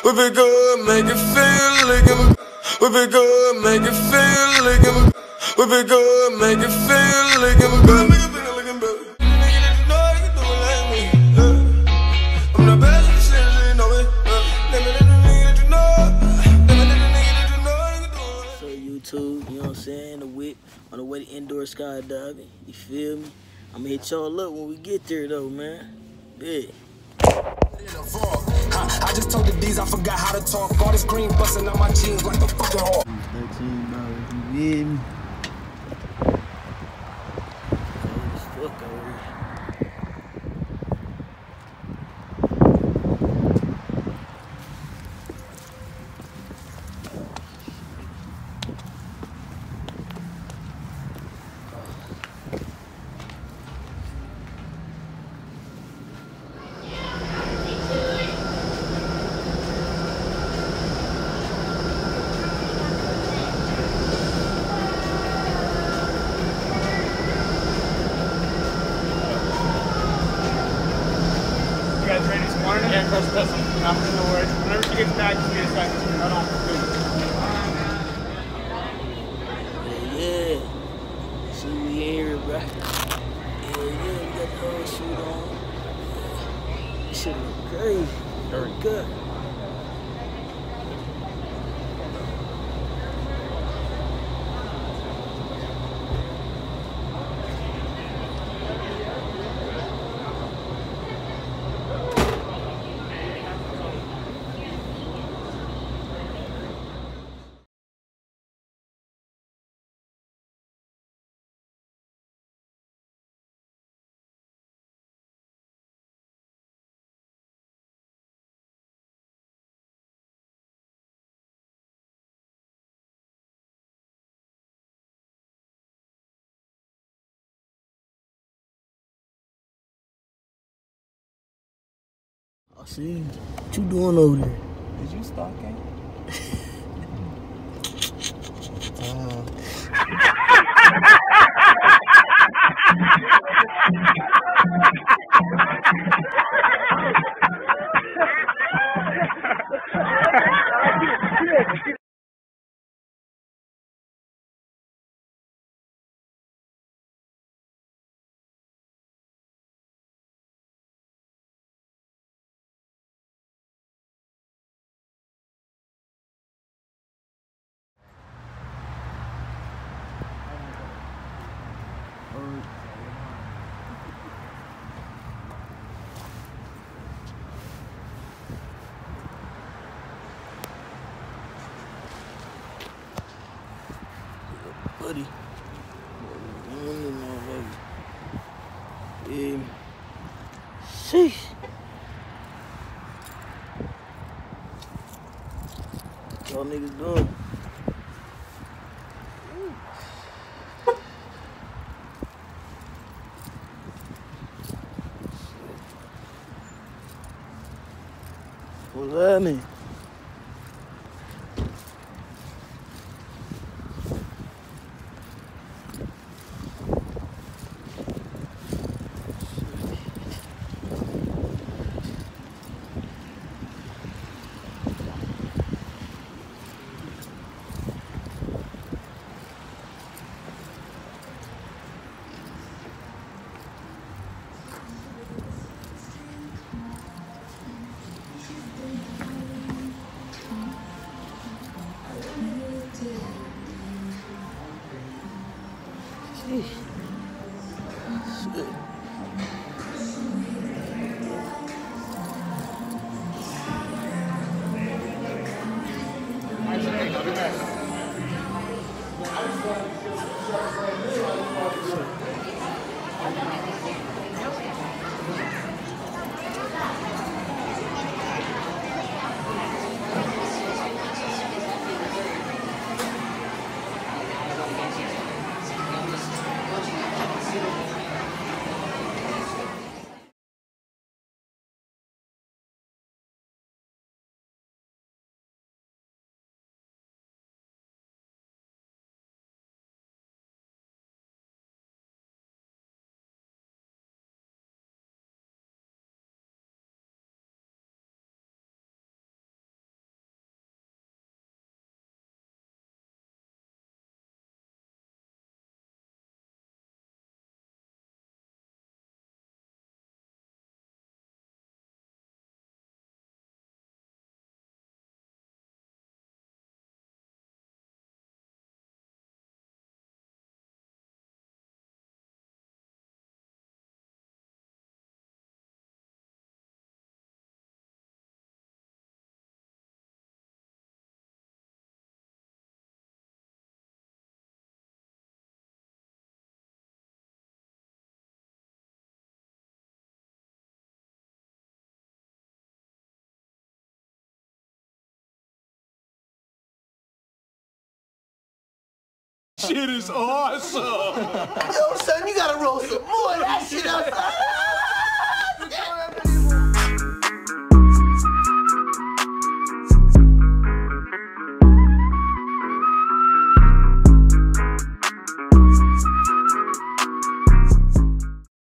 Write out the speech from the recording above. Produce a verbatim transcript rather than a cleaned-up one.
Whip it good, make it feel like him. Whip it good, make it feel like him. Whip it good, make it feel like him. Good, make it feel like him. Nigga that you know you can do it like me. Yeah. I'm the best in the city, so you know me. Yeah. Name it, nigga that you know. Name it, nigga that you know you can do it. So YouTube, you know what I'm saying? The whip on the way to indoor skydiving. You feel me? I'm gonna hit y'all up when we get there though, man. Yeah. I just told the D's I forgot how to talk. All this green busting on my jeans like the fucking hawk. thirteen dollars, you with me? Cold as fuck over here. Yeah, Chris, that's no, no worries. Whenever she gets back, she's gonna start. Hold on. Yeah, yeah. See, we in here, bro. Yeah, yeah, we got the whole shoot on. Yeah. This shit look crazy. Very good. I see. What you doing over there? Is you stalking? uh. Buddy. Yeah. Sheesh. What y'all niggas doing? What's happening? Shit. shit is awesome. Yo, son, you gotta roll some more of that shit outside.